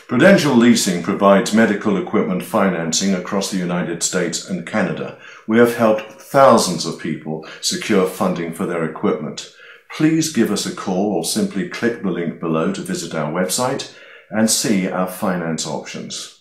Prudential Leasing provides medical equipment financing across the United States and Canada. We have helped thousands of people secure funding for their equipment. Please give us a call or simply click the link below to visit our website and see our finance options.